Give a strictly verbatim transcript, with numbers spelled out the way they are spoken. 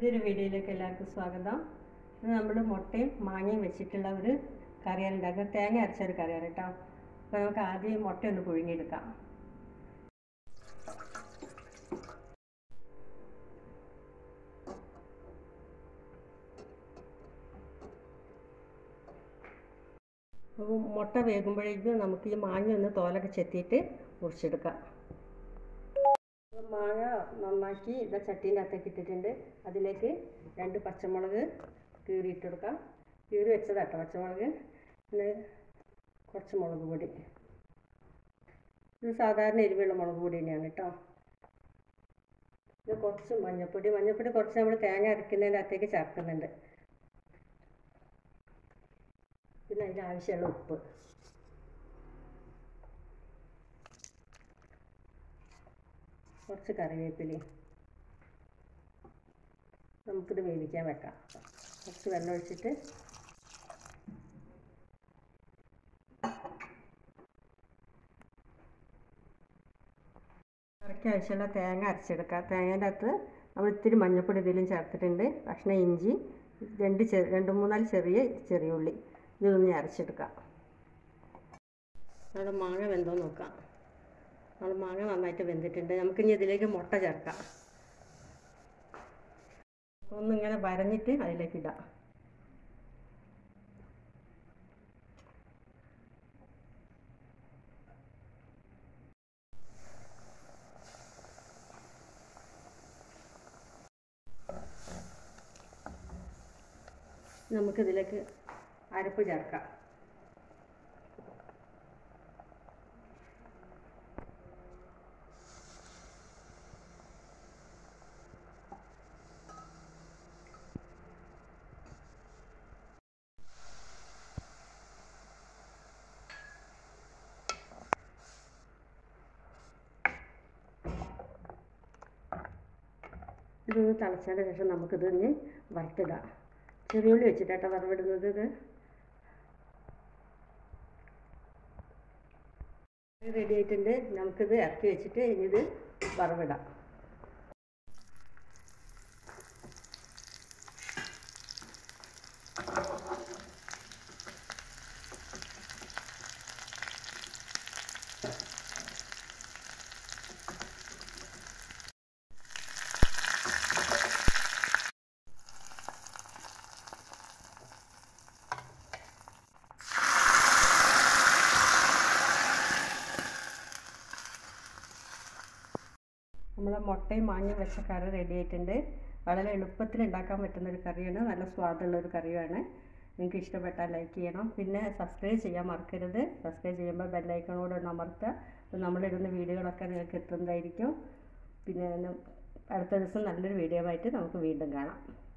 പുതിയൊരു വീഡിയോയിലേക്ക് എല്ലാവർക്കും സ്വാഗതം. ഇത് നമ്മൾ മുട്ടയും മാങ്ങയും വെച്ചിട്ടുള്ള ഒരു കറിയാണ് ഉണ്ടാക്കുക. തേങ്ങ അരച്ചൊരു കറിയാണ് കേട്ടോ. അപ്പോൾ നമുക്ക് ആദ്യം മുട്ട ഒന്ന് പുഴുങ്ങിയെടുക്കാം. അപ്പോൾ മുട്ട വേകുമ്പോഴേക്കും നമുക്ക് ഈ മാങ്ങ ഒന്ന് തോലൊക്കെ ചെത്തിയിട്ട് മുറിച്ചെടുക്കാം. മാങ്ങ നന്നാക്കി ഇതാ ചട്ടീൻ്റെ അകത്തേക്ക് ഇട്ടിട്ടുണ്ട്. അതിലേക്ക് രണ്ട് പച്ചമുളക് കീറിയിട്ട് കൊടുക്കാം. കീറി വെച്ചതാട്ടോ പച്ചമുളക്. പിന്നെ കുറച്ച് മുളക് പൊടി, ഇത് സാധാരണ എരിവുള്ള മുളക് പൊടി തന്നെയാണ് കേട്ടോ. ഇത് കുറച്ച് മഞ്ഞൾപ്പൊടി മഞ്ഞൾപ്പൊടി കുറച്ച് നമ്മൾ തേങ്ങ അരയ്ക്കുന്നതിൻ്റെ അകത്തേക്ക് ചേർക്കുന്നുണ്ട്. പിന്നെ അതിന് ആവശ്യമുള്ള ഉപ്പ്, കുറച്ച് കറിവേപ്പിലയും. നമുക്കിത് വേവിക്കാൻ വെക്കാം. കുറച്ച് വെള്ളം ഒഴിച്ചിട്ട് കറിക്ക് ആവശ്യമുള്ള തേങ്ങ അരച്ചെടുക്കാം. തേങ്ങേൻ്റെ അകത്ത് നമ്മൾ ഇത്തിരി മഞ്ഞൾപ്പൊടി ഇതിലും ചേർത്തിട്ടുണ്ട്. കഷ്ണം ഇഞ്ചി, രണ്ട് ചെറിയ രണ്ട് മൂന്നാല് ചെറിയ ചെറിയ ഉള്ളി, ഇതൊന്ന് അരച്ചെടുക്കാം. നമ്മുടെ മാങ്ങ വെന്തോ നോക്കാം. നമ്മൾ മാങ്ങ നന്നായിട്ട് വെന്തിട്ടുണ്ട്. നമുക്കിനി ഇതിലേക്ക് മുട്ട ചേർക്കാം. ഒന്നിങ്ങനെ വരഞ്ഞിട്ട് അതിലേക്ക് ഇടാം. നമുക്കിതിലേക്ക് അരപ്പ് ചേർക്കാം. ഇതൊന്ന് തിളച്ചതിന് ശേഷം നമുക്കിതൊന്ന് വറുത്തിടാം. ചെറിയുള്ളി വെച്ചിട്ടാട്ടോ വറവിടുന്നത്. ഇത് റെഡി ആയിട്ടുണ്ട്. നമുക്കിത് ഇറക്കി വെച്ചിട്ട് ഇനി ഇത് വറവിടാം. നമ്മളെ മുട്ടയും മാങ്ങയും വെച്ച കറി റെഡി ആയിട്ടുണ്ട്. വളരെ എളുപ്പത്തിൽ ഉണ്ടാക്കാൻ പറ്റുന്നൊരു കറിയാണ്. നല്ല സ്വാദുള്ളൊരു കറിയാണ്. നിങ്ങൾക്ക് ഇഷ്ടപ്പെട്ടാൽ ലൈക്ക് ചെയ്യണം. പിന്നെ സബ്സ്ക്രൈബ് ചെയ്യാൻ മറക്കരുത്. സബ്സ്ക്രൈബ് ചെയ്യുമ്പോൾ ബെല്ലൈക്കണോട് ഒന്ന് അമർത്തുക. അപ്പോൾ നമ്മളിടുന്ന വീഡിയോകളൊക്കെ നിങ്ങൾക്ക് എത്തുന്നതായിരിക്കും. പിന്നെ അടുത്ത ദിവസം നല്ലൊരു വീഡിയോ ആയിട്ട് നമുക്ക് വീണ്ടും കാണാം.